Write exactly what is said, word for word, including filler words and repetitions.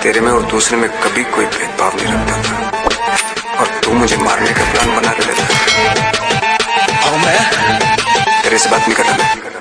तेरे में और दूसरे में कभी कोई भेदभाव नहीं रखता था और तू मुझे मारने का प्लान बना के लेता। और मैं तेरे से बात नहीं करता मैं।